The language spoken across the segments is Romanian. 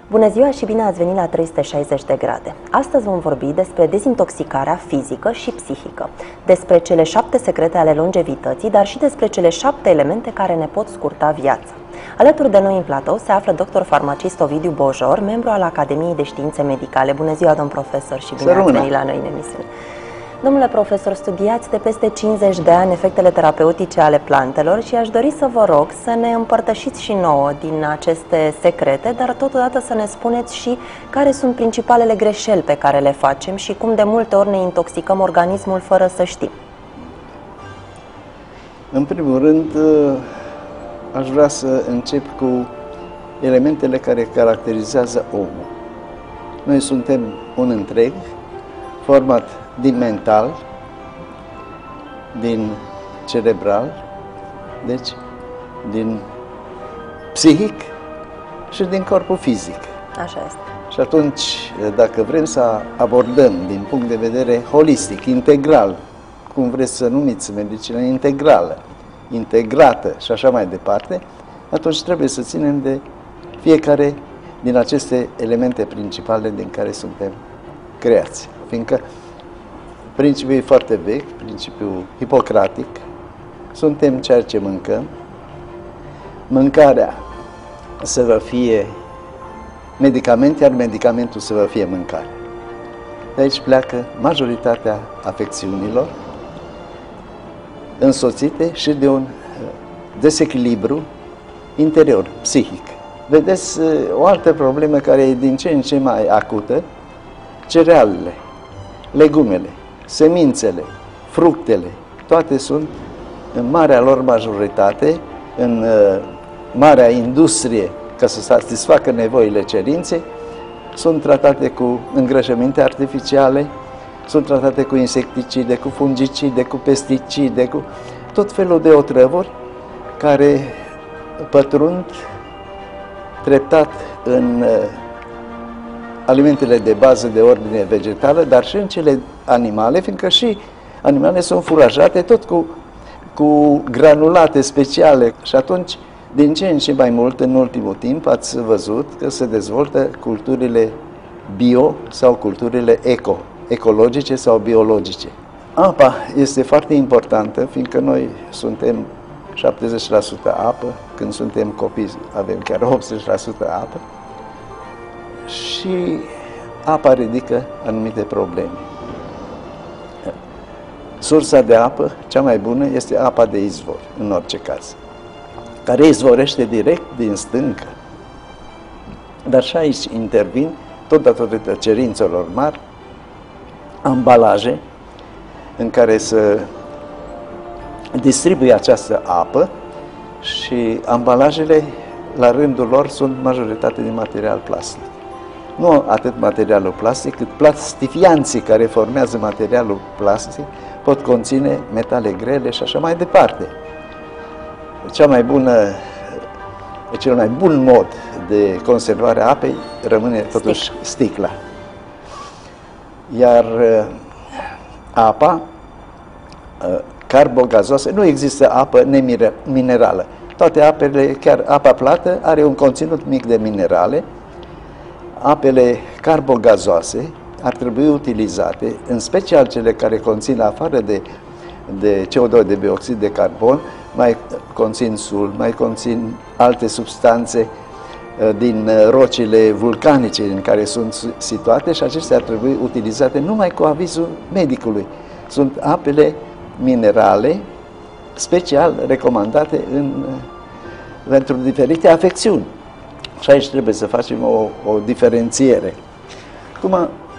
Bună ziua și bine ați venit la 360 de grade. Astăzi vom vorbi despre dezintoxicarea fizică și psihică, despre cele 7 secrete ale longevității, dar și despre cele 7 elemente care ne pot scurta viața. Alături de noi în platou se află dr. farmacist Ovidiu Bojor, membru al Academiei de Științe Medicale. Bună ziua, domn profesor, și bine ați venit la noi în emisiune. Domnule profesor, studiați de peste 50 de ani efectele terapeutice ale plantelor și aș dori să vă rog să ne împărtășiți și nouă din aceste secrete, dar totodată să ne spuneți și care sunt principalele greșeli pe care le facem și cum de multe ori ne intoxicăm organismul fără să știm. În primul rând, aș vrea să încep cu elementele care caracterizează omul. Noi suntem un întreg format din mental, din cerebral, deci din psihic și din corpul fizic. Așa este. Și atunci, dacă vrem să abordăm din punct de vedere holistic, integral, cum vreți să numiți medicină integrală, integrată și așa mai departe, atunci trebuie să ținem de fiecare din aceste elemente principale din care suntem creați. Fiindcă principiul e foarte vechi, principiul hipocratic, suntem ceea ce mâncăm, mâncarea să vă fie medicament, iar medicamentul să vă fie mâncare. De aici pleacă majoritatea afecțiunilor, însoțite și de un desechilibru interior, psihic. Vedeți, o altă problemă care e din ce în ce mai acută, cerealele, legumele, semințele, fructele, toate sunt în marea lor majoritate, în marea industrie, ca să satisfacă nevoile cerinței, sunt tratate cu îngrășăminte artificiale, sunt tratate cu insecticide, cu fungicide, cu pesticide, cu tot felul de otrăvuri care pătrund treptat în alimentele de bază de ordine vegetală, dar și în cele animale, fiindcă și animalele sunt furajate tot cu granulate speciale. Și atunci, din ce în ce mai mult, în ultimul timp, ați văzut că se dezvoltă culturile bio sau culturile ecologice sau biologice. Apa este foarte importantă, fiindcă noi suntem 70% apă, când suntem copii avem chiar 80% apă, și apa ridică anumite probleme. Sursa de apă cea mai bună este apa de izvor, în orice caz, care izvorește direct din stâncă. Dar și aici intervin, tot datorită cerințelor mari, ambalaje în care să distribuie această apă, și ambalajele, la rândul lor, sunt majoritate din material plastic. Nu atât materialul plastic, cât plastifianții care formează materialul plastic pot conține metale grele și așa mai departe. Cel mai bun mod de conservare a apei rămâne totuși sticla. Iar apa carbogazoasă, nu există apă neminerală. Toate apele, chiar apa plată, are un conținut mic de minerale. Apele carbogazoase ar trebui utilizate, în special cele care conțin, afară de CO2, de bioxid de carbon, mai conțin sul, mai conțin alte substanțe din rocile vulcanice în care sunt situate, și acestea ar trebui utilizate numai cu avizul medicului. Sunt apele minerale special recomandate pentru diferite afecțiuni. Și aici trebuie să facem o diferențiere. Acum,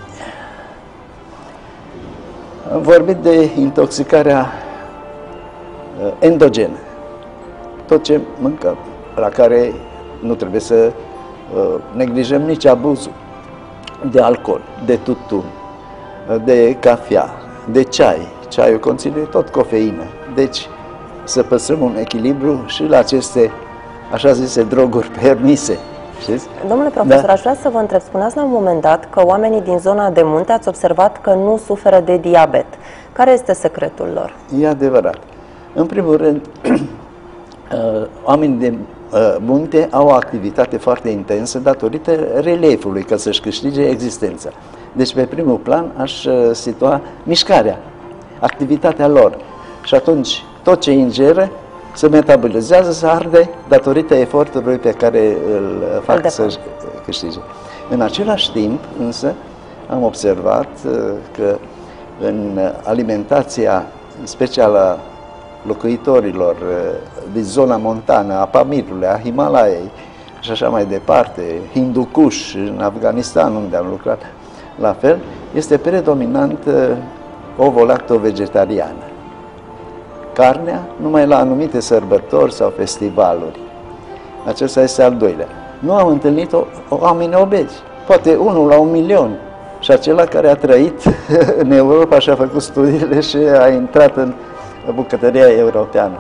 am vorbit de intoxicarea endogenă. Tot ce mâncăm, la care nu trebuie să neglijăm nici abuzul de alcool, de tutun, de cafea, de ceai. Ceaiul conține tot cofeină. Deci, să păstrăm un echilibru și la aceste, așa zise, droguri permise. Știți? Domnule profesor, aș vrea să vă întreb, spuneați la un moment dat că oamenii din zona de munte ați observat că nu suferă de diabet. Care este secretul lor? E adevărat. În primul rând, oamenii munte au o activitate foarte intensă datorită reliefului, ca să-și câștige existența. Deci pe primul plan aș situa mișcarea, activitatea lor. Și atunci tot ce ingeră se metabolizează, se arde datorită efortului pe care îl fac să-și câștige. În același timp, însă, am observat că în alimentația, în special a locuitorilor din zona montană, a Pamirului, a Himalaiei și așa mai departe, Hindu Kush, în Afganistan, unde am lucrat, la fel, este predominant ovo-lacto-vegetariană. Carnea numai la anumite sărbători sau festivaluri. Acesta este al doilea. Nu am întâlnit oameni obezi, poate 1 la 1.000.000. Și acela care a trăit în Europa și a făcut studiile și a intrat în bucătăria europeană.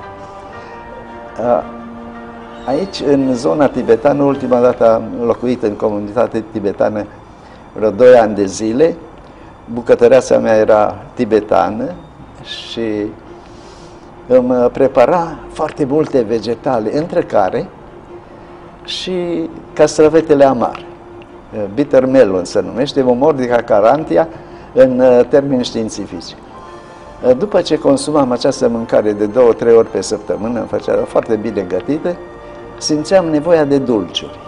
Aici, în zona tibetană, ultima dată am locuit în comunitate tibetană vreo 2 ani de zile. Bucătăreasa mea era tibetană și îmi prepara foarte multe vegetale, între care și castravetele amare. Bitter melon se numește, Momordica carantia în termeni științifici. După ce consumam această mâncare de 2-3 ori pe săptămână, îmi făcea foarte bine gătită, simțeam nevoia de dulciuri.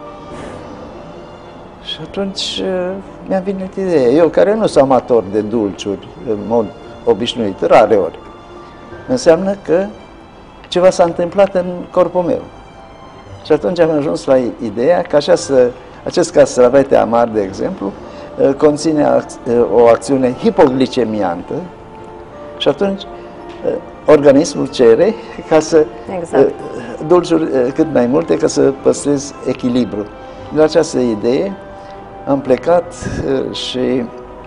Și atunci mi-a venit ideea, eu care nu sunt amator de dulciuri în mod obișnuit, rare ori, înseamnă că ceva s-a întâmplat în corpul meu. Și atunci am ajuns la ideea că acest castravete amar, de exemplu, conține o acțiune hipoglicemiantă și atunci organismul cere ca să dulciuri cât mai multe ca să păstrez echilibru. De această idee am plecat și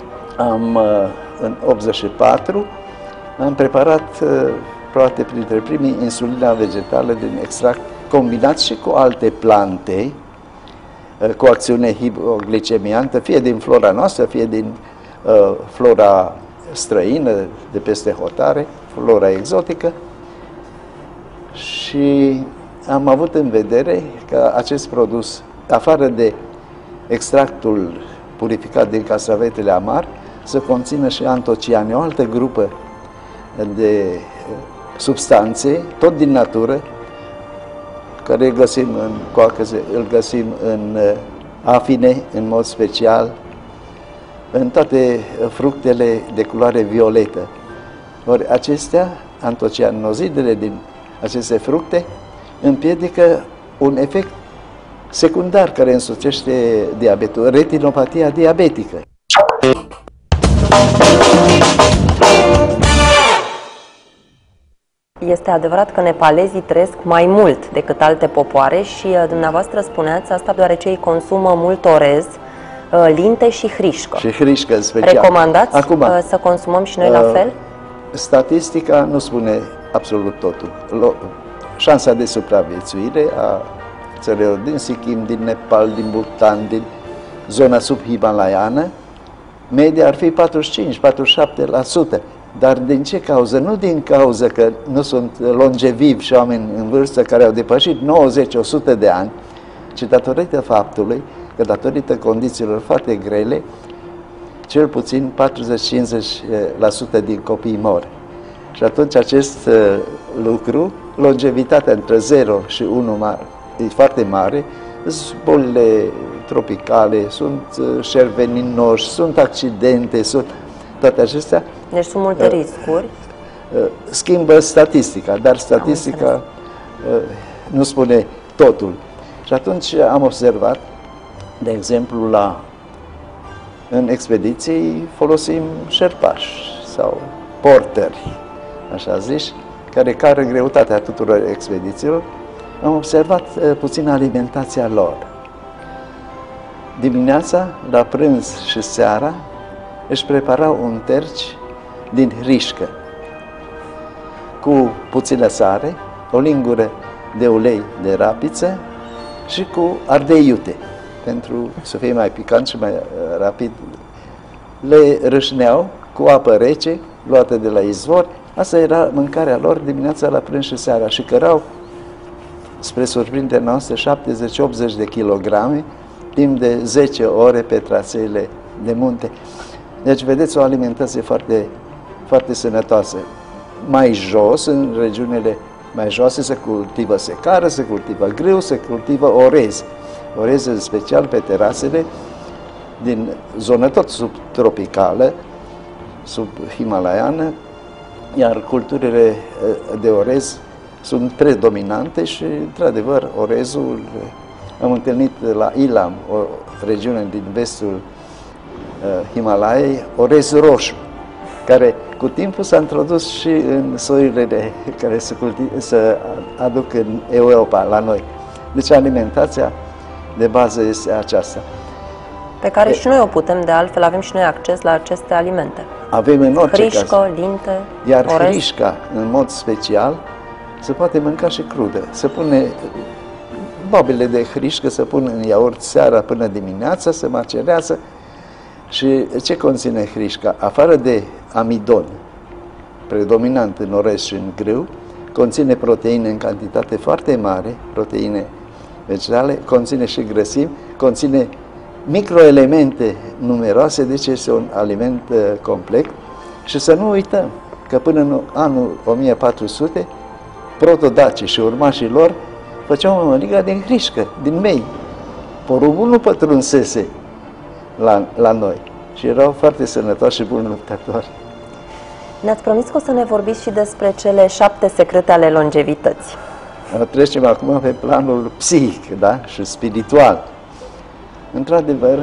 în 84 am preparat probabil printre primii insulina vegetală din extract combinat și cu alte plante cu acțiune hipoglicemiantă, fie din flora noastră, fie din flora străină, de peste hotare, flora exotică. Și am avut în vedere că acest produs, afară de extractul purificat din castravetele amar, să conțină și antociane, o altă grupă de substanțe, tot din natură, care îl găsim în coacăze, îl găsim în afine, în mod special, în toate fructele de culoare violetă. Ori acestea, antocianozidele din aceste fructe, împiedică un efect secundar care însocește diabetul, retinopatia diabetică. Este adevărat că nepalezii trăiesc mai mult decât alte popoare și dumneavoastră spuneați asta deoarece ei consumă mult orez, linte și hrișcă. Și hrișcă în special. Recomandați să consumăm și noi la fel? Statistica nu spune absolut totul. Șansa de supraviețuire a țărilor din Sikkim, din Nepal, din Bhutan, din zona subhimalaiană, media ar fi 45-47%. Dar din ce cauză? Nu din cauza că nu sunt longevivi și oameni în vârstă care au depășit 90-100 de ani, ci datorită faptului că datorită condițiilor foarte grele, cel puțin 40-50% din copii mor. Și atunci acest lucru, longevitatea între 0 și 1 e foarte mare, sunt bolile tropicale, sunt șerpi veninoși, sunt accidente, sunt toate acestea. Deci sunt multe riscuri. Schimbă statistica, dar statistica nu spune totul. Și atunci am observat, de exemplu, în expediții folosim șerpași sau porteri, așa zici, care cară greutatea tuturor expedițiilor. Am observat puțin alimentația lor. Dimineața, la prânz și seara, își preparau un terci din hrișcă, cu puțină sare, o lingură de ulei de rapiță și cu ardei iute, pentru să fie mai picant și mai rapid. Le râșneau cu apă rece, luată de la izvor. Asta era mâncarea lor dimineața, la prânz și seara și cărau spre surprinderea noastră, 70-80 de kilograme timp de 10 ore pe traseele de munte. Deci, vedeți, o alimentație foarte, foarte sănătoasă. Mai jos, în regiunile mai joase, se cultivă secară, se cultivă grâu, se cultivă orez. Orez special pe terasele din zonă tot subtropicală, subhimalaiană, iar culturile de orez sunt predominante și, într-adevăr, orezul am întâlnit la Ilam, o regiune din vestul Himalaiei, orez roșu, care cu timpul s-a introdus și în soiurile care se aduc în Europa, la noi. Deci alimentația de bază este aceasta. Pe care și noi o putem, de altfel, avem și noi acces la aceste alimente. Avem în orice hrișcă, caz. linte, Iar orez. hrișca, în mod special, se poate mânca și crudă. Se pune bobile de hrișcă, se pun în iaurt seara până dimineața, se macerează. Și ce conține hrișca? Afară de amidon, predominant în orez și în grâu, conține proteine în cantitate foarte mare, proteine vegetale, conține și grăsimi, conține microelemente numeroase, deci este un aliment complet. Și să nu uităm că până în anul 1400, protodacii și urmașii lor făceau mămăliga din hrișcă, din mei. Porumbul nu pătrunsese la noi și erau foarte sănătoși și buni luptători. Ne-ați promis că o să ne vorbiți și despre cele 7 secrete ale longevității. Trecem acum pe planul psihic, da? Și spiritual. Într-adevăr,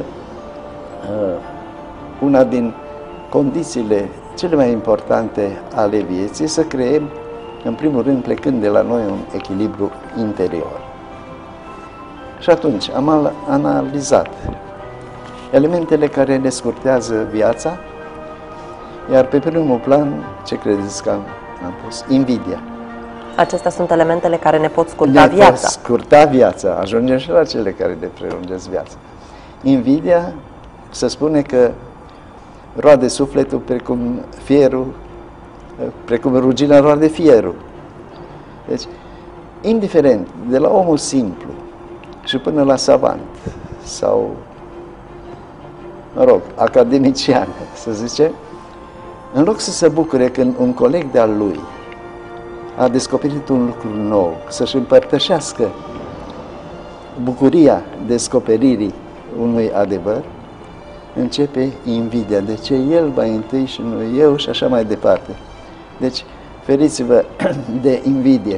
una din condițiile cele mai importante ale vieții să creăm, în primul rând, plecând de la noi, un echilibru interior. Și atunci am analizat elementele care ne scurtează viața, iar pe primul plan, ce credeți că am pus? Invidia. Acestea sunt elementele care ne pot scurta Ne viața. pot scurta viața, ajungem și la cele care ne prelungesc viața. Invidia, se spune că roade sufletul precum fierul, precum rugina roade fierul. Deci, indiferent, de la omul simplu și până la savant sau, mă rog, academician, să zicem, în loc să se bucure când un coleg de-al lui a descoperit un lucru nou, să-și împărtășească bucuria descoperirii unui adevăr, începe invidia. De ce el mai întâi și nu eu și așa mai departe. Deci, feriți-vă de invidie.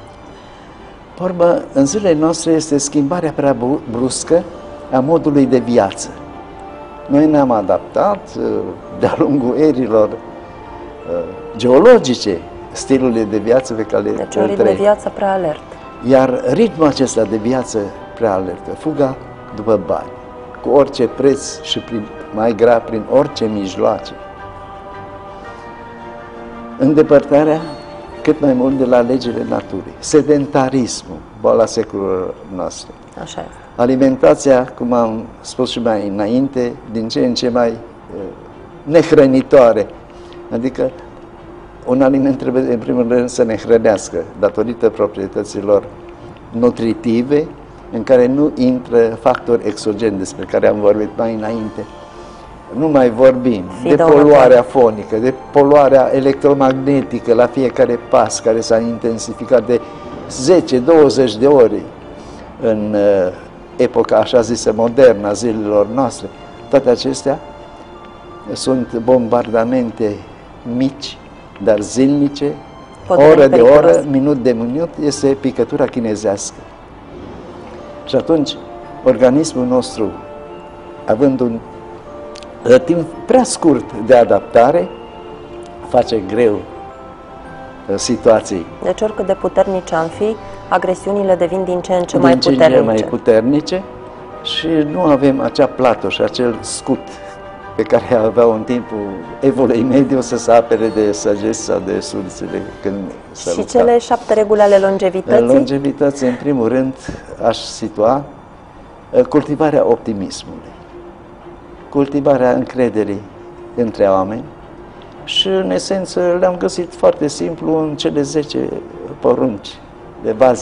Urmă, în zilele noastre este schimbarea prea bruscă a modului de viață. Noi ne-am adaptat de-a lungul erilor geologice stilului de viață pe care deci un ritm de viață prea alert. Iar ritmul acesta de viață prea alertă, fuga după bani, cu orice preț și mai grav, prin orice mijloace. Îndepărtarea cât mai mult de la legile naturii. Sedentarismul, boala secolului noastre. Așa este. Alimentația, cum am spus și mai înainte, din ce în ce mai nehrănitoare. Adică un aliment trebuie, în primul rând, să ne hrănească, datorită proprietăților nutritive, în care nu intră factori exogeni, despre care am vorbit mai înainte. Nu mai vorbim de poluarea fonică, de poluarea electromagnetică la fiecare pas, care s-a intensificat de 10-20 de ori în epoca așa zisă modernă a zilelor noastre. Toate acestea sunt bombardamente mici, dar zilnice, oră de oră, minut de minut, este picătura chinezească. Și atunci, organismul nostru, având un timp prea scurt de adaptare, face greu situații. Deci oricât de puternice am fi, agresiunile devin din ce în ce mai puternice. Mai puternice și nu avem acea plată și acel scut pe care aveau în timpul evului mediu să se apere de săgeți sau de surțile când se lupta. Și cele 7 reguli ale longevității? Longevității, în primul rând, aș situa cultivarea optimismului, cultivarea încrederii între oameni și, în esență, le-am găsit foarte simplu în cele 10 porunci de bază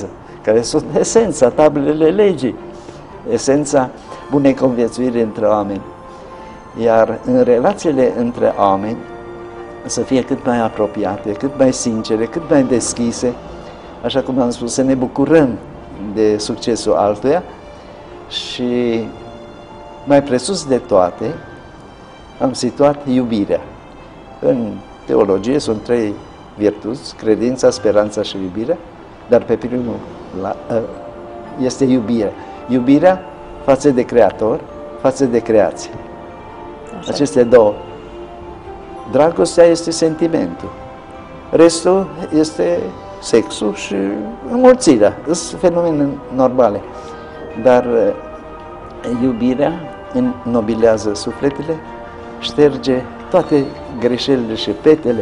care sunt esența, tablele legii, esența bunei conviețuiri între oameni. Iar în relațiile între oameni să fie cât mai apropiate, cât mai sincere, cât mai deschise, așa cum am spus, să ne bucurăm de succesul altuia și mai presus de toate am situat iubirea. În teologie sunt 3 virtuți, credința, speranța și iubirea, dar pe primul este iubirea. Iubirea față de Creator, față de creație. Așa. Aceste două. Dragostea este sentimentul. Restul este sexul și înmulțirea. Sunt fenomene normale. Dar iubirea înnobilează sufletele, șterge toate greșelile și petele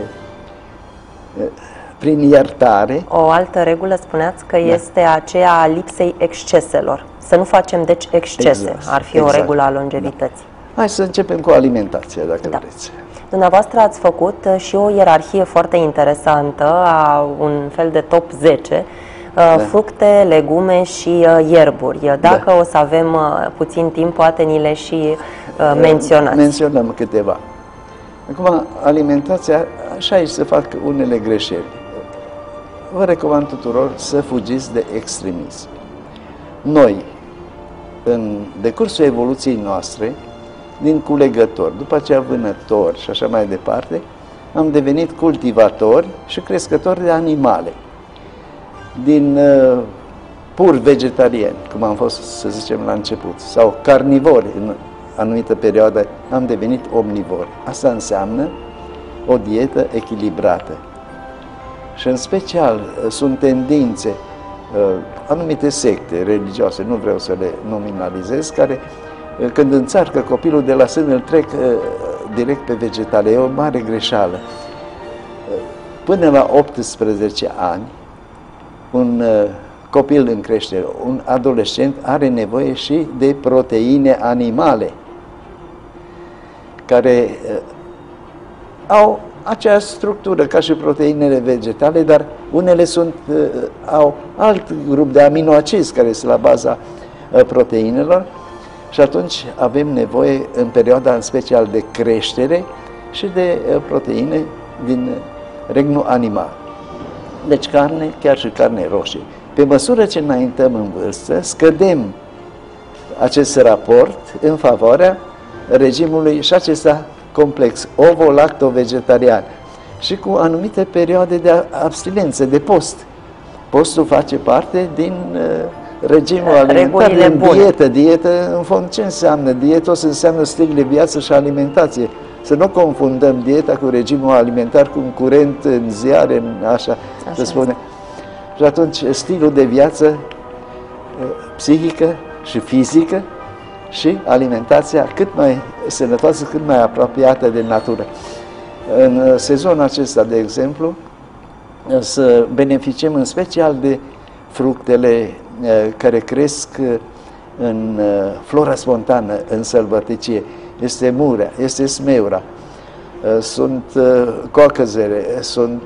prin iertare. O altă regulă, spuneați că este aceea a lipsei exceselor. Să nu facem, deci, excese. Exact. Ar fi o regulă a longevității. Hai să începem cu alimentația, dacă vreți. Dumneavoastră ați făcut și o ierarhie foarte interesantă, a un fel de top 10, fructe, legume și ierburi. Dacă o să avem puțin timp, poate ni le și menționați. Menționăm câteva. Acum, alimentația, așa aici se fac unele greșeli. Vă recomand tuturor să fugiți de extremism. Noi, în decursul evoluției noastre, din culegători, după aceea vânători și așa mai departe, am devenit cultivatori și crescători de animale. Din pur vegetariani, cum am fost, să zicem, la început, sau carnivori în anumită perioadă, am devenit omnivori. Asta înseamnă o dietă echilibrată. Și în special sunt tendințe, anumite secte religioase, nu vreau să le nominalizez, care când înțarcă copilul de la sân, îl trec direct pe vegetale. E o mare greșeală. Până la 18 ani, un copil în creștere, un adolescent, are nevoie și de proteine animale, care au aceeași structură ca și proteinele vegetale, dar unele au alt grup de aminoacizi care este la baza proteinelor. Și atunci avem nevoie, în perioada în special de creștere, și de proteine din regnul animal. Deci carne, chiar și carne roșie. Pe măsură ce înaintăm în vârstă, scădem acest raport în favoarea regimului și acesta complex, ovo-lacto-vegetarian, și cu anumite perioade de abstinență, de post. Postul face parte din regimul alimentar, din dietă. Dietă, în fond, ce înseamnă? Dietos înseamnă stil de viață și alimentație. Să nu confundăm dieta cu regimul alimentar, cu un curent în ziare, așa se spune. Și atunci, stilul de viață psihică și fizică și alimentația cât mai sănătoasă, cât mai apropiată de natură. În sezonul acesta, de exemplu, să beneficiem în special de fructele care cresc în flora spontană, în sălbăticie. Este murea, este smeura, sunt coacăzele, sunt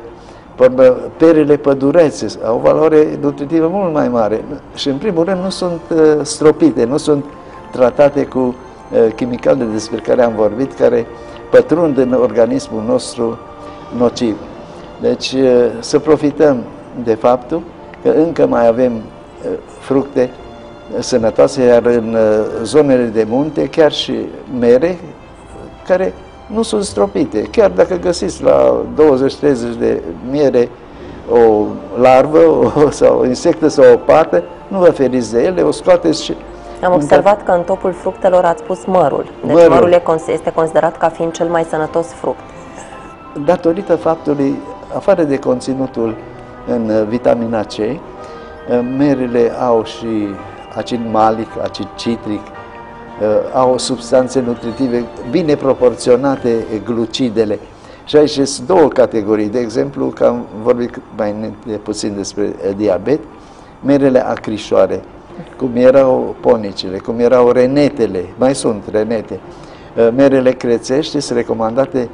perele pădurețe, au o valoare nutritivă mult mai mare și, în primul rând, nu sunt stropite, nu sunt tratate cu chimicale despre care am vorbit, care pătrund în organismul nostru nociv. Deci să profităm de faptul că încă mai avem fructe sănătoase, iar în zonele de munte, chiar și mere, care nu sunt stropite. Chiar dacă găsiți la 20-30 de miere o larvă sau o insectă sau o pată, nu vă feriți de ele, o scoateți și... Am observat că în topul fructelor ați pus mărul. Deci mărul este considerat ca fiind cel mai sănătos fruct. Datorită faptului, afară de conținutul în vitamina C, merele au și acid malic, acid citric, au substanțe nutritive bine proporționate glucidele. Și aici sunt două categorii. De exemplu, că am vorbit mai puțin despre diabet, merele acrișoare, cum erau ponicele, cum erau renetele, mai sunt renete, merele crețești sunt recomandate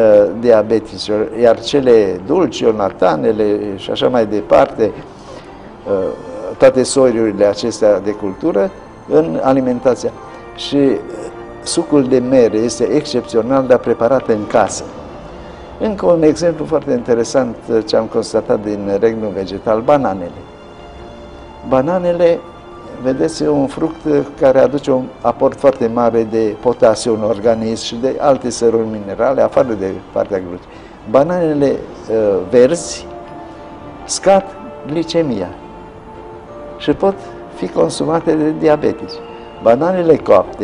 diabeticilor, iar cele dulci, ionatanele și așa mai departe, toate soiurile acestea de cultură în alimentația. Și sucul de mere este excepțional, dar preparat în casă. Încă un exemplu foarte interesant ce am constatat din regnul vegetal, bananele. Bananele, vedeți, e un fruct care aduce un aport foarte mare de potasiu în organism și de alte săruri minerale, afară de partea glucii. Bananele verzi scad glicemia și pot fi consumate de diabetici. Bananele coapte,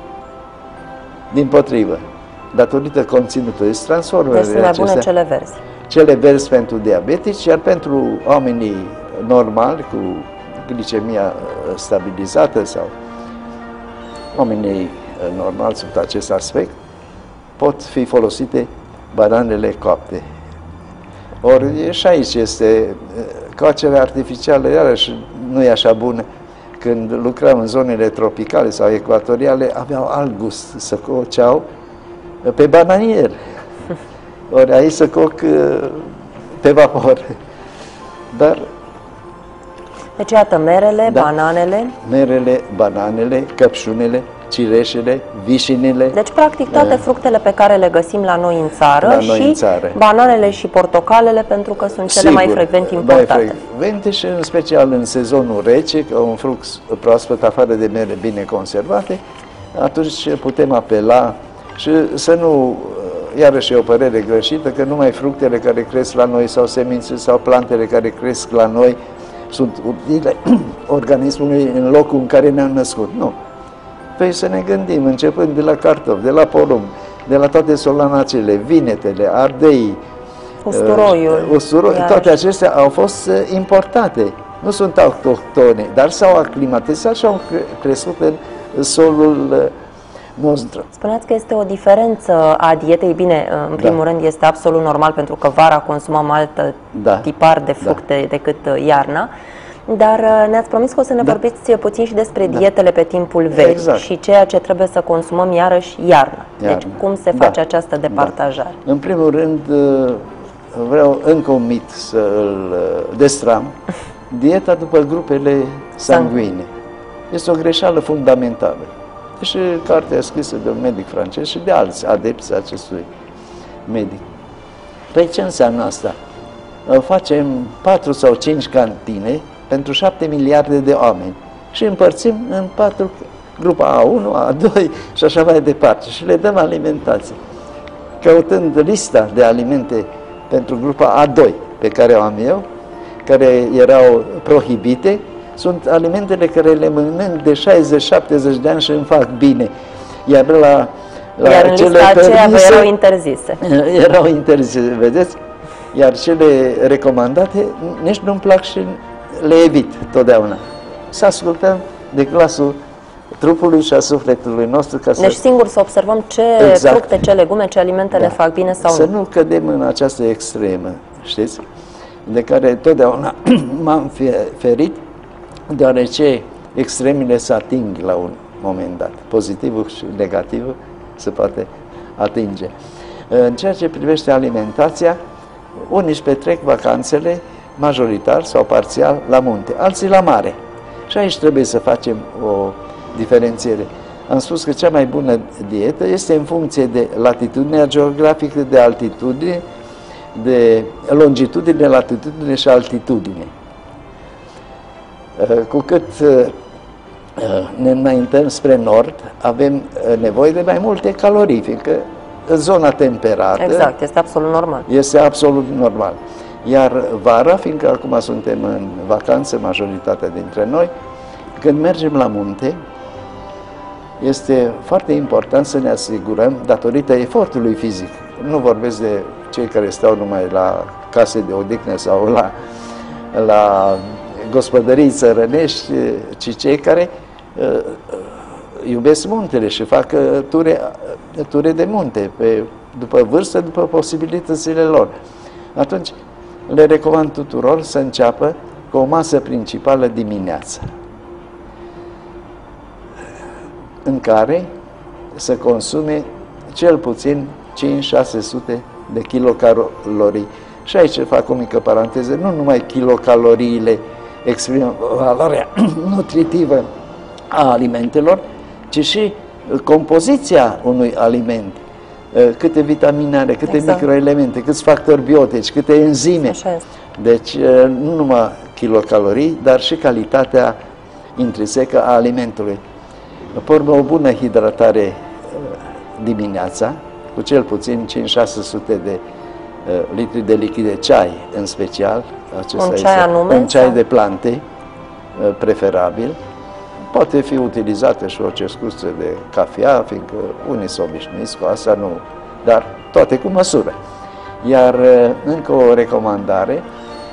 dimpotrivă, datorită conținutului, se transformă deci sunt mai bune cele verzi. Cele verzi pentru diabetici, iar pentru oamenii normali, cu glicemia stabilizată sau oamenii normali sub acest aspect, pot fi folosite bananele coapte. Ori și aici este coacerea artificială, iarăși nu e așa bună. Când lucram în zonele tropicale sau ecuatoriale, aveau alt gust, să coceau pe bananier. Ori aici să coc pe vapor. Dar deci, iată, merele, da, bananele, căpșunele, cireșele, vișinile. Deci, practic, toate fructele pe care le găsim la noi în țară bananele și portocalele, pentru că sunt cele mai frecvent importate. Mai frecvente și în special în sezonul rece, că un fruct proaspăt, afară de mere bine conservate, atunci putem apela și să nu, iarăși e o părere greșită, că numai fructele care cresc la noi sau semințe sau plantele care cresc la noi sunt utile organismului în locul în care ne-am născut. Nu. Păi să ne gândim, începând de la cartofi, de la porumb, de la toate solanacele, vinetele, ardei, usturoiul, toate acestea au fost importate. Nu sunt autohtone, dar s-au aclimatizat și au crescut în solul nostru. Spuneați că este o diferență a dietei. Bine, în primul rând este absolut normal, pentru că vara consumăm alt tipar de fructe decât iarna. Dar ne-ați promis că o să ne vorbiți puțin și despre dietele pe timpul verii și ceea ce trebuie să consumăm iarăși iarna. Deci cum se face această departajare? În primul rând vreau încă un mit să-l destram. Dieta după grupele sanguine. Este o greșeală fundamentală. Și cartea scrisă de un medic francez și de alți adepți acestui medic. Păi ce înseamnă asta? Facem 4 sau 5 cantine pentru 7 miliarde de oameni și împărțim în 4 grupa A1, A2 și așa mai departe și le dăm alimentație. Căutând lista de alimente pentru grupa A2 pe care o am eu, care erau prohibite, sunt alimentele care le mănânc de 60-70 de ani și îmi fac bine. Iar iar în lista aceea erau interzise. Erau interzise, vedeți? Iar cele recomandate nici nu-mi plac și le evit totdeauna. Să ascultăm de glasul trupului și a sufletului nostru. Deci singur să observăm ce fructe, ce legume, ce alimente ne fac bine sau nu. Să nu cădem în această extremă, știți? De care totdeauna m-am ferit, deoarece extremele se ating la un moment dat. Pozitivul și negativul se poate atinge. În ceea ce privește alimentația, unii își petrec vacanțele majoritar sau parțial la munte, alții la mare. Și aici trebuie să facem o diferențiere. Am spus că cea mai bună dietă este în funcție de latitudinea geografică, de altitudine, de longitudine, latitudine și altitudine. Cu cât ne înaintăm spre nord, avem nevoie de mai multe calorii, fiindcă în zona temperată... Exact, este absolut normal. Este absolut normal. Iar vara, fiindcă acum suntem în vacanță, majoritatea dintre noi, când mergem la munte, este foarte important să ne asigurăm, datorită efortului fizic, nu vorbesc de cei care stau numai la case de odihnă sau la gospodării țărănești, ci cei care iubesc muntele și fac ture de munte, după vârstă, după posibilitățile lor. Atunci, le recomand tuturor să înceapă cu o masă principală dimineața, în care să consume cel puțin 5-600 de kilocalorii. Și aici fac o mică paranteză, nu numai kilocaloriile exprimă valoarea nutritivă a alimentelor, ci și compoziția unui aliment. Câte vitamine are, câte microelemente, câți factori biotici, câte enzime. Deci nu numai kilocalorii, dar și calitatea intrinsecă a alimentului. Pe urmă, o bună hidratare dimineața, cu cel puțin 5-600 de litri de lichid de ceai, în special. Un ceai anume? Un ceai de plante, preferabil. Poate fi utilizată și o cescuță de cafea, fiindcă unii s-au obișnuiți cu asta, nu, dar toate cu măsură. Iar încă o recomandare,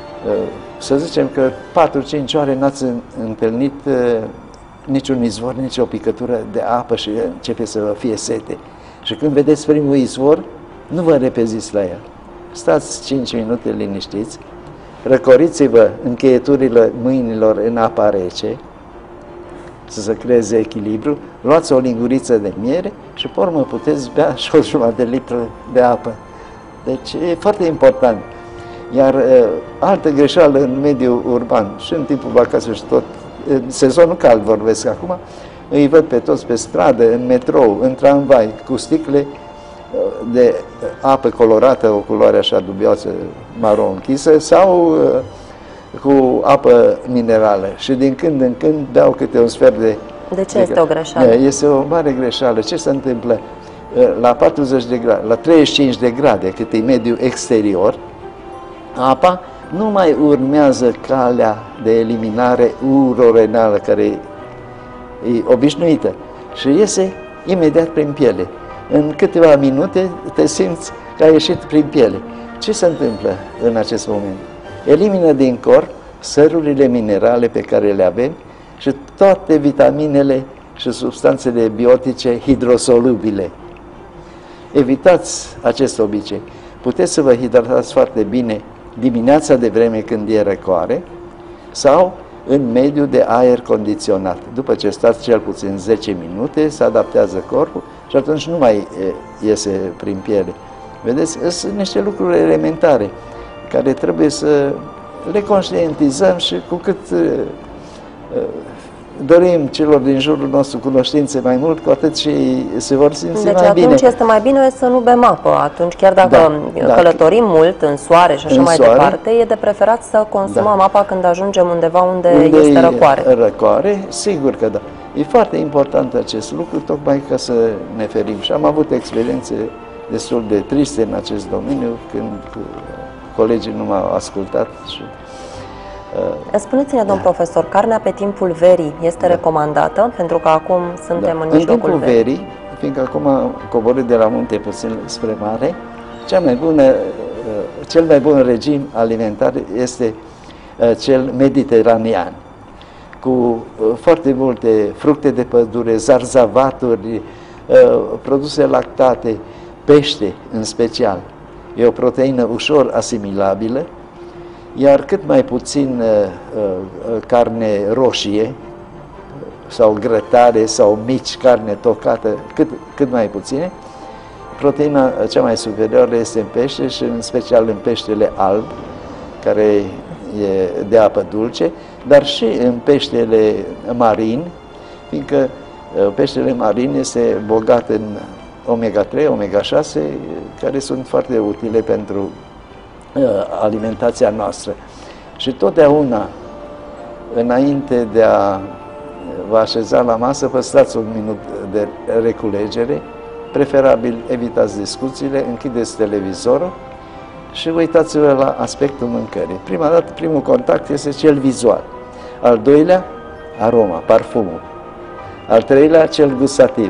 să zicem că 4-5 ore n-ați întâlnit niciun izvor, nici o picătură de apă și începe să vă fie sete. Și când vedeți primul izvor, nu vă repeziți la el. Stați 5 minute liniștiți, răcoriți-vă încheieturile mâinilor în apa rece, să se creeze echilibru, luați o linguriță de miere și pe urmă puteți bea și o jumătate de litru de apă. Deci e foarte important. Iar altă greșeală în mediul urban și în timpul vacanței și tot, în sezonul cald vorbesc acum, îi văd pe toți pe stradă, în metrou, în tramvai, cu sticle de apă colorată, o culoare așa dubioasă, maro închisă, sau cu apă minerală. Și din când în când beau câte un sfert de... De ce este o greșeală? Este o mare greșeală. Ce se întâmplă? La 40 de grade, la 35 de grade, cât e mediul exterior, apa nu mai urmează calea de eliminare urorenală, care e obișnuită, și iese imediat prin piele. În câteva minute te simți că ai ieșit prin piele. Ce se întâmplă în acest moment? Elimină din corp sărurile minerale pe care le avem și toate vitaminele și substanțele biotice hidrosolubile. Evitați acest obicei. Puteți să vă hidratați foarte bine dimineața de vreme când e răcoare sau în mediu de aer condiționat. După ce stați cel puțin 10 minute, se adaptează corpul și atunci nu mai iese prin piele. Vedeți, sunt niște lucruri elementare care trebuie să le conștientizăm și cu cât dorim celor din jurul nostru cunoștințe mai mult, cu atât și se vor simți mai bine. Deci atunci este mai bine să nu bem apă. Atunci, chiar dacă călătorim mult în soare și așa mai departe, e de preferat să consumăm apa când ajungem undeva unde este răcoare. Răcoare, sigur că da. E foarte important acest lucru, tocmai ca să ne ferim. Și am avut experiențe destul de triste în acest domeniu, când colegii nu m-au ascultat. Și, spuneți-ne, domn profesor, carnea pe timpul verii este recomandată? Pentru că acum suntem în mijlocul timpul verii, fiindcă acum coborât de la munte puțin spre mare, cel mai bun regim alimentar este cel mediteranean, cu foarte multe fructe de pădure, zarzavaturi, produse lactate, pește în special. E o proteină ușor asimilabilă, iar cât mai puțin carne roșie sau grătare sau mici carne tocată, cât mai puține. Proteina cea mai superioară este în pește și în special în peștele alb, care e de apă dulce, dar și în peștele marin, fiindcă peștele marin este bogat în omega-3, omega-6, care sunt foarte utile pentru alimentația noastră. Și totdeauna, înainte de a vă așeza la masă, păstrați un minut de reculegere, preferabil evitați discuțiile, închideți televizorul și uitați-vă la aspectul mâncării. Prima dată, primul contact este cel vizual. Al doilea, aroma, parfumul. Al treilea, cel gustativ.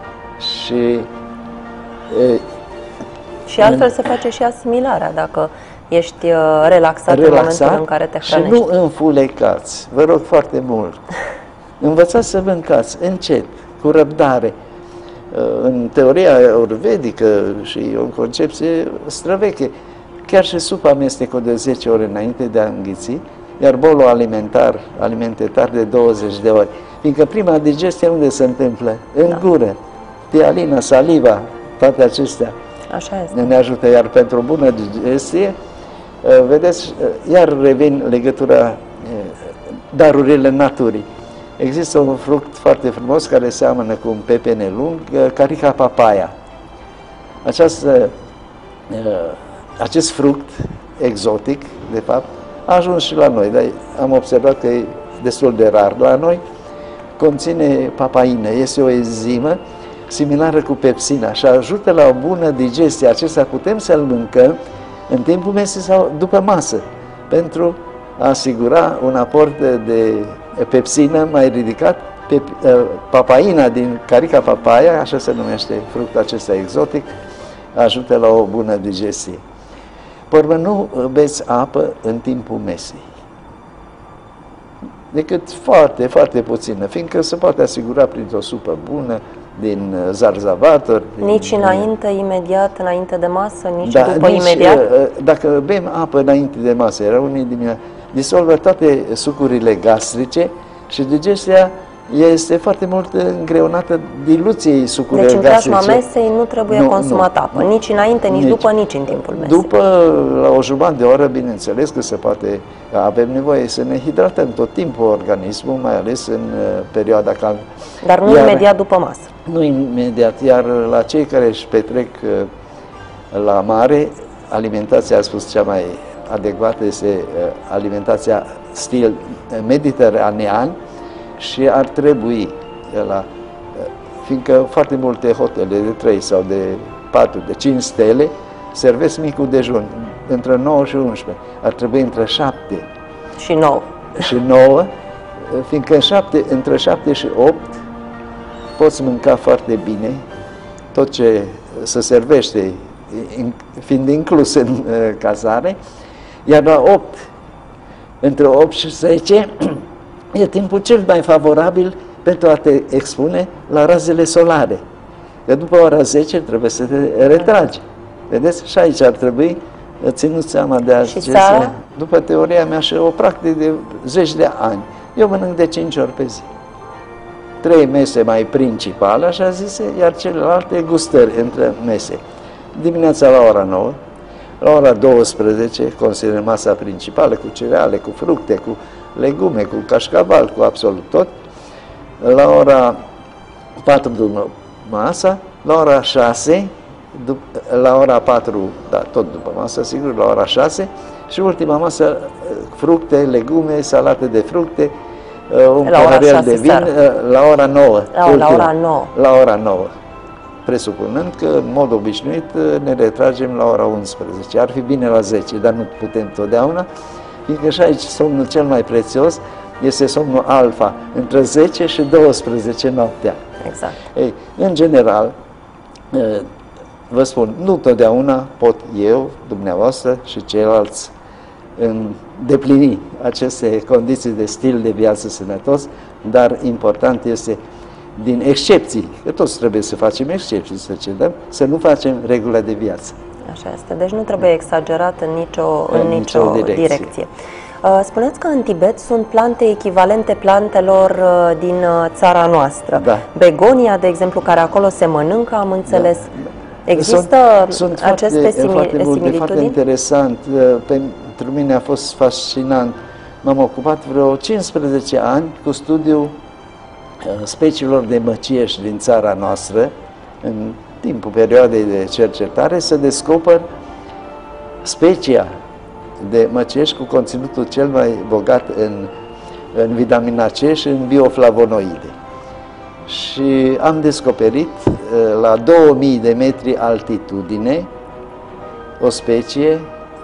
Și altfel se face și asimilarea, dacă ești relaxat în momentul în care te hrănești. Și nu înfulecați, vă rog foarte mult. Învățați să mâncați încet, cu răbdare. În teoria ayurvedică și o concepție străveche, chiar și supa amestecă de 10 ore înainte de a înghiți, iar bolul alimentar de 20 de ori. Fiindcă prima digestie unde se întâmplă? În gură. Tialina, saliva, toate acestea ne ajută. Iar pentru o bună digestie, vedeți, iar revin legătura darurile naturii. Există un fruct foarte frumos care seamănă cu un pepene lung, carica papaya. Acest fruct exotic, de fapt, a ajuns și la noi, dar am observat că e destul de rar la noi. Conține papaină, este o enzimă similară cu pepsina și ajută la o bună digestie. Acesta putem să-l mâncăm în timpul mesei sau după masă, pentru a asigura un aport de pepsină mai ridicat. Papaina din carica papaya, așa se numește fructul acesta exotic, ajută la o bună digestie. Pormă, nu beți apă în timpul mesei, decât foarte, foarte puțină, fiindcă se poate asigura printr-o supă bună, din zarzavator. Nici înainte, imediat, înainte de masă, nici după imediat? Dacă bem apă înainte de masă, era unii din disolvă toate sucurile gastrice și digestia este foarte mult îngreunată diluției sucurilor gastrice. Deci în preajma mesei nu trebuie consumat apă, nici înainte, nici după, nici în timpul mesei. După, la o jumătate de oră, bineînțeles că se poate, avem nevoie să ne hidratăm tot timpul organismul, mai ales în perioada caldă. Dar nu imediat după masă. Nu imediat, iar la cei care își petrec la mare, alimentația, a spus, cea mai adecvată este alimentația stil mediteranean și ar trebui, fiindcă foarte multe hotele de 3 sau de 4, de 5 stele servesc micul dejun între 9 și 11, ar trebui între 7 și 9. Și 9, fiindcă între 7 și 8 poți mânca foarte bine, tot ce se servește fiind inclus în cazare, iar la 8, între 8 și 10, e timpul cel mai favorabil pentru a te expune la razele solare. Că după ora 10 trebuie să te retragi. Vedeți? Și aici ar trebui ținut seama de acestea. După teoria mea și o practică de 10 de ani, eu mănânc de 5 ori pe zi. 3 mese mai principale, așa zise, iar celelalte gustări între mese. Dimineața la ora 9, la ora 12 consider masa principală cu cereale, cu fructe, cu legume, cu cașcaval, cu absolut tot. La ora 4 după masa, la ora 6, la ora 4, da, tot după masa, sigur, la ora 6 și ultima masă, fructe, legume, salate de fructe, un paharel de vin, la ora 9. La ora 9. La ora 9. Presupunând că, în mod obișnuit, ne retragem la ora 11. Ar fi bine la 10, dar nu putem totdeauna, fiindcă și aici somnul cel mai prețios este somnul alfa, între 10 și 12 noaptea. Exact. Ei, în general, vă spun, nu totdeauna pot eu, dumneavoastră și ceilalți îndeplini aceste condiții de stil de viață sănătos, dar important este din excepții, că toți trebuie să facem excepții, să cedăm, să nu facem regula de viață. Așa este, deci nu trebuie exagerat în nicio direcție. Spuneți că în Tibet sunt plante echivalente plantelor din țara noastră. Da. Begonia, de exemplu, care acolo se mănâncă, am înțeles. Da. Există aceste similitudini? Foarte interesant. Pentru mine a fost fascinant. M-am ocupat vreo 15 ani cu studiul speciilor de măcieși din țara noastră, în timpul perioadei de cercetare, să descoper specia de măcieși cu conținutul cel mai bogat în vitamina C și în bioflavonoide. Și am descoperit la 2000 de metri altitudine o specie,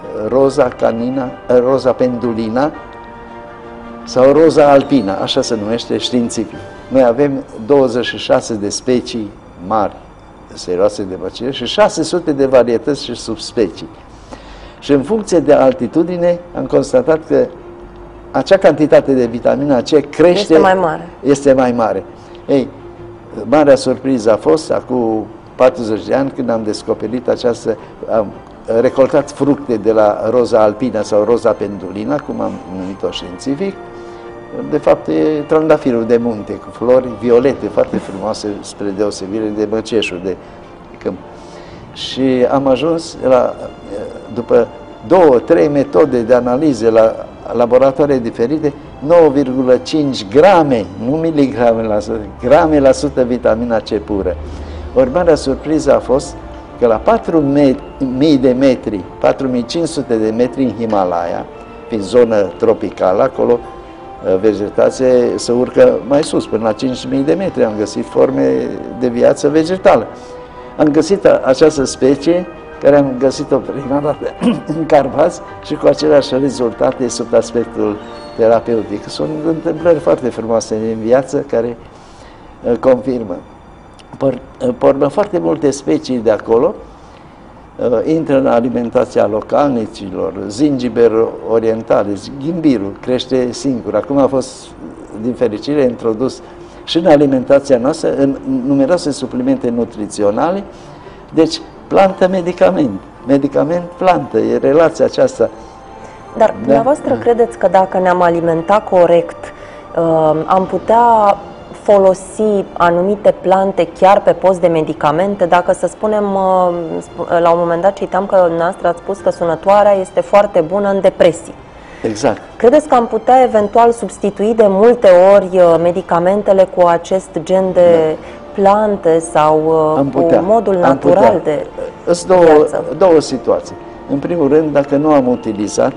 Rosa pendulina sau Rosa alpina, așa se numește științific. Noi avem 26 de specii mari, serioase de măcieși și 600 de varietăți și subspecii. Și în funcție de altitudine am constatat că acea cantitate de vitamina C crește, este mai mare. Ei, marea surpriză a fost acum 40 de ani când am descoperit această, am recoltat fructe de la Rosa alpina sau Rosa pendulina, cum am numit-o științific. De fapt, e trandafirul de munte cu flori violete, foarte frumoase, spre deosebire de măceșul de câmp. Și am ajuns după 2-3 metode de analize la laboratoare diferite, 9,5 grame, nu miligrame la sută, grame la sută vitamina C pură. Urmarea surpriză a fost că la 4.000 de metri, 4.500 de metri în Himalaya, fiind zonă tropicală, acolo vegetație se urcă mai sus, până la 5.000 de metri, am găsit forme de viață vegetală. Am găsit această specie, care am găsit-o prima dată în Carpați și cu aceleași rezultate sub aspectul terapeutic. Sunt întâmplări foarte frumoase în viață care confirmă. Pornă foarte multe specii de acolo, intră în alimentația localnicilor, zingiber oriental, ghimbirul crește singur. Acum a fost, din fericire, introdus și în alimentația noastră, în numeroase suplimente nutriționale. Deci, plantă-medicament, medicament-plantă, e relația aceasta. Dar dumneavoastră credeți că dacă ne-am alimentat corect, am putea folosi anumite plante chiar pe post de medicamente? Dacă, să spunem, la un moment dat citeam că dumneavoastră ați spus că sunătoarea este foarte bună în depresii. Exact. Credeți că am putea eventual substitui de multe ori medicamentele cu acest gen de plante sau cu modul natural de viață? Două situații. În primul rând, dacă nu am utilizat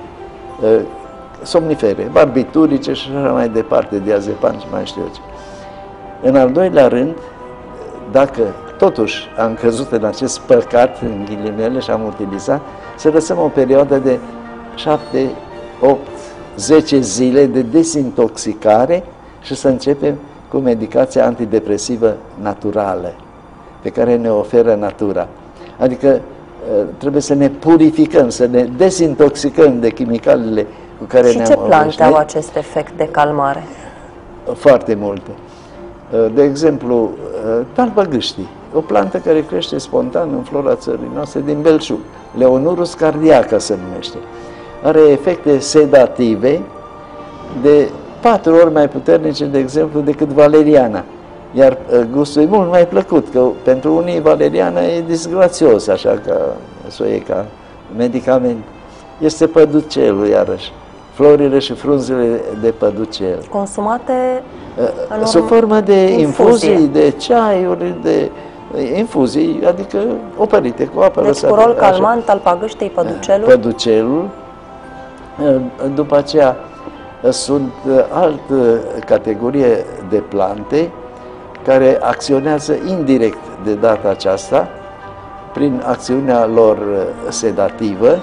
somnifere, barbiturice și așa mai departe, diazepam și mai știu eu ce. În al doilea rând, dacă totuși am căzut în acest păcat, în ghilimele, și am utilizat, să lăsăm o perioadă de 7, 8, 10 zile de desintoxicare și să începem cu medicația antidepresivă naturală, pe care ne oferă natura. Adică trebuie să ne purificăm, să ne desintoxicăm de chimicalele cu care ne-am obișnuit. Și ce plante au acest efect de calmare? Foarte multe. De exemplu, talpa gâștii, o plantă care crește spontan în flora țării noastre din belșug. Leonurus cardiaca se numește. Are efecte sedative de 4 ori mai puternice, de exemplu, decât valeriana. Iar gustul e mult mai plăcut, că pentru unii valeriana e disgrațios, așa că să o iei ca medicament. Este păducelul, iarăși. Florile și frunzele de păducel. Consumate sub formă de infuzii, de ceaiuri, de infuzii, adică opărite cu apă. Deci cu rol calmant al pagâștei, păducelul? Păducelul. După aceea sunt altă categorie de plante care acționează indirect de data aceasta prin acțiunea lor sedativă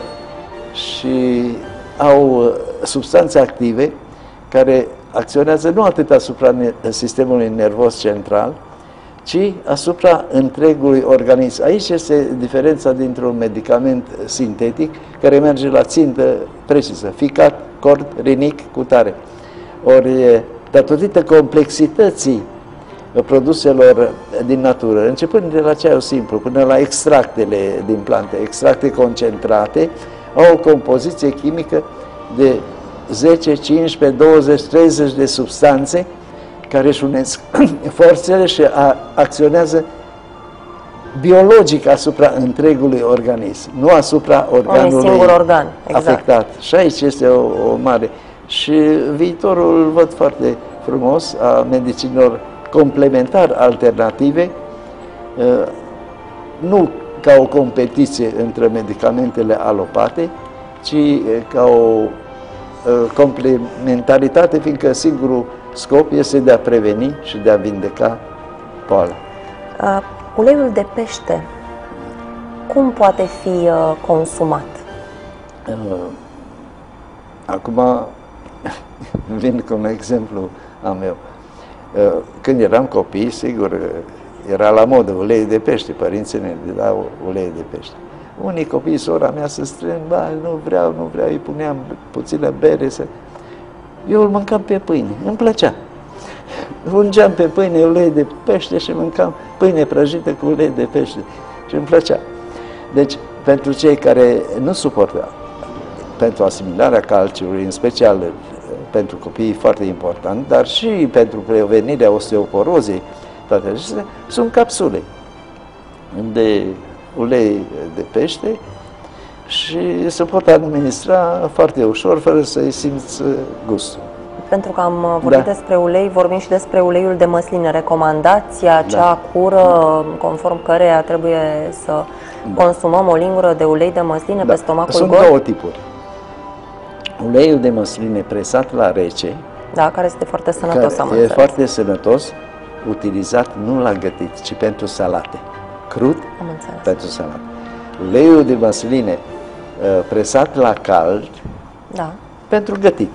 și au substanțe active care acționează nu atât asupra sistemului nervos central, ci asupra întregului organism. Aici este diferența dintre un medicament sintetic care merge la țintă precisă, ficat, cord, rinic, cutare. Ori, datorită complexității produselor din natură, începând de la ceaiul simplu până la extractele din plante, extracte concentrate, au o compoziție chimică de 10, 15, 20, 30 de substanțe care își unesc forțele și acționează biologic asupra întregului organism, nu asupra organului singur organ, exact. Afectat. Și aici este o mare. Și viitorul îl văd foarte frumos a medicinilor complementar alternative, nu ca o competiție între medicamentele alopate, ci ca o complementaritate, fiindcă singurul scop este de a preveni și de a vindeca boala. Uleiul de pește, cum poate fi consumat? Acum vin cu un exemplu al meu. Când eram copii, sigur, era la modă ulei de pește, părinții ne dau ulei de pește. Unii copii, sora mea, se strâmba, nu vreau, îi puneam puțină bere. Eu îl mâncam pe pâine, îmi plăcea. Ungeam pe pâine ulei de pește și mâncam pâine prăjită cu ulei de pește și îmi plăcea. Deci, pentru cei care nu suportă, pentru asimilarea calciului, în special pentru copii foarte important, dar și pentru prevenirea osteoporozei, toate acestea, sunt capsule de ulei de pește și se pot administra foarte ușor, fără să-i simți gustul. Pentru că am vorbit despre ulei, vorbim și despre uleiul de măsline. Recomandația, acea cură conform căreia trebuie să consumăm o lingură de ulei de măsline pe stomacul Sunt gol? două tipuri. Uleiul de măsline presat la rece, Da, care este foarte sănătos, am e înțeles. foarte sănătos, utilizat nu la gătit, ci pentru salate. Crud Am înțeles. pentru salate. Uleiul de măsline presat la cald, Da. pentru gătit.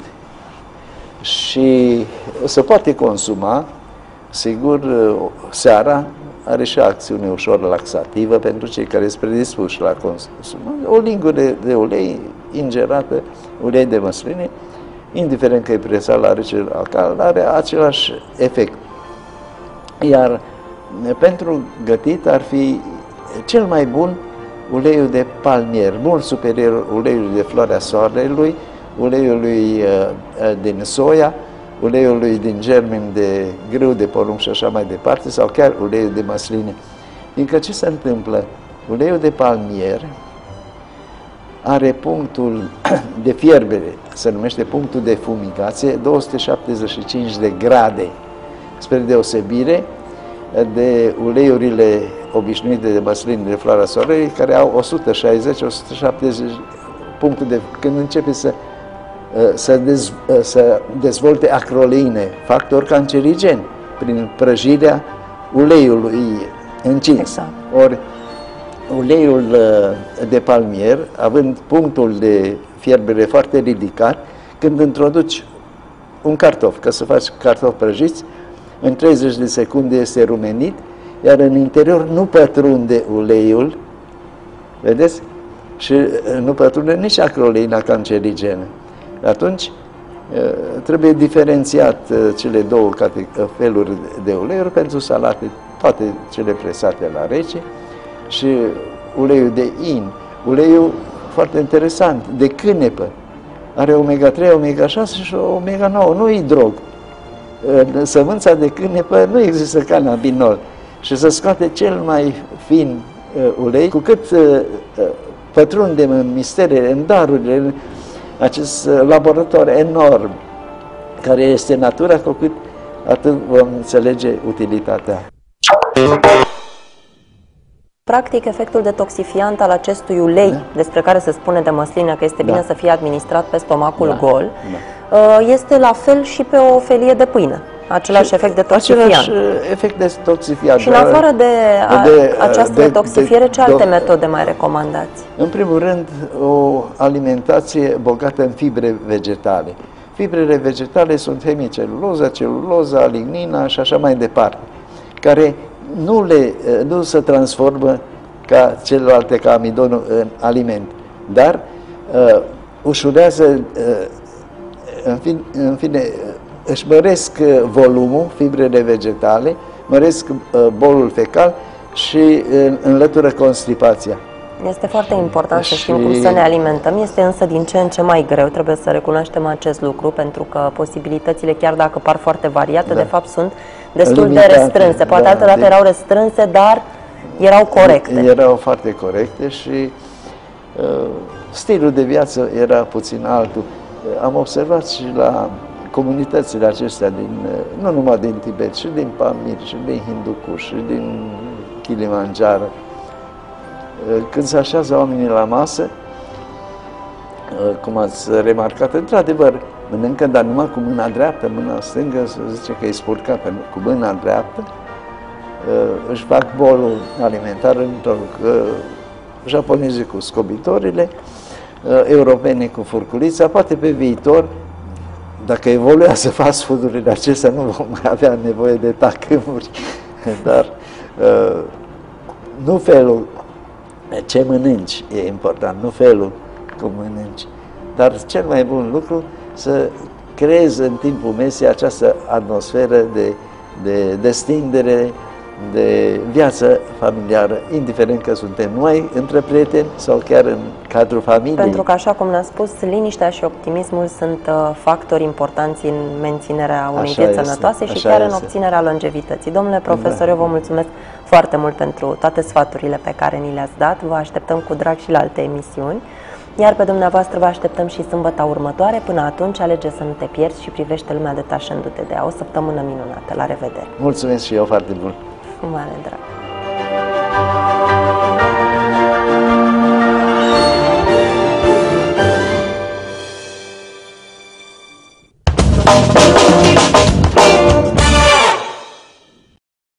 Și se poate consuma, sigur, seara, are și acțiune ușor laxativă pentru cei care sunt predispuși la consum. O lingură de ulei ingerată, ulei de măsline, indiferent că e presat la rece la cald, are același efect. Iar pentru gătit ar fi cel mai bun uleiul de palmier, mult superior uleiului de floarea soarelui, uleiului din soia, uleiului din germen de grâu de porumb și așa mai departe, sau chiar uleiul de măsline. Fiindcă ce se întâmplă? Uleiul de palmier are punctul de fierbere, se numește punctul de fumigație, 275 de grade, spre deosebire de uleiurile obișnuite de măsline de floarea soarelui, care au 160-170 puncte de... Când începe să dezvolte acroleine, factori cancerigeni, prin prăjirea uleiului încins. Exact. Ori uleiul de palmier, având punctul de fierbere foarte ridicat, când introduci un cartof, ca să faci cartofi prăjiți, în 30 de secunde este rumenit, iar în interior nu pătrunde uleiul, vedeți? Și nu pătrunde nici acroleina cancerigenă. Atunci trebuie diferențiat cele două feluri de uleiuri pentru salate, toate cele presate la rece, și uleiul de in, uleiul foarte interesant, de cânepă. Are omega-3, omega-6 și omega-9, nu e drog. În sămânța de cânepă nu există cannabinol. Și se scoate cel mai fin ulei, cu cât pătrundem în misterele, în darurile, în acest laborator enorm care este natura, cu cât atât vom înțelege utilitatea. Practic, efectul detoxifiant al acestui ulei, despre care se spune de măsline că este bine să fie administrat pe stomacul gol, este la fel și pe o felie de pâine. Același efect detoxifiant. Același efect detoxifiant. Și în afară de această detoxifiere, ce alte metode mai recomandați? În primul rând, o alimentație bogată în fibre vegetale. Fibrele vegetale sunt hemiceluloza, celuloza, lignina și așa mai departe, care nu se transformă ca celelalte, ca amidonul, în aliment, dar ușurează, în fine, își măresc volumul, fibrele vegetale, măresc bolul fecal și înlătură constipația. Este foarte important să știm cum să ne alimentăm, este însă din ce în ce mai greu, trebuie să recunoaștem acest lucru, pentru că posibilitățile, chiar dacă par foarte variate, de fapt sunt destul de restrânse. Poate altădată erau restrânse, dar erau corecte. Erau foarte corecte și stilul de viață era puțin altul. Am observat și la comunitățile acestea, nu numai din Tibet, și din Pamir, și din Hindukush, și din Kilimanjaro, când se așează oamenii la masă, cum ați remarcat, într-adevăr, mănâncă, dar numai cu mâna dreaptă, mâna stângă, se zice că e spurcată, cu mâna dreaptă, își fac bolul alimentar, japonezii cu scobitorile, europenii cu furculița, poate pe viitor, dacă evoluează fast food-urile acestea, nu vom mai avea nevoie de tacâmuri, dar nu felul ce mănânci e important, nu felul cum mănânci, dar cel mai bun lucru să creezi în timpul mesei această atmosferă de destindere, de viață familiară, indiferent că suntem noi între prieteni sau chiar în cadrul familiei. Pentru că, așa cum ne-a spus, liniștea și optimismul sunt factori importanți în menținerea unei vieți sănătoase și chiar în obținerea longevității. Domnule profesor, eu vă mulțumesc foarte mult pentru toate sfaturile pe care ni le-ați dat. Vă așteptăm cu drag și la alte emisiuni. Iar pe dumneavoastră vă așteptăm și sâmbăta următoare. Până atunci, alege să nu te pierzi și privește lumea detașându-te de ea. O săptămână minunată. La revedere! Mulțumesc și eu foarte mult! Cu mare drag!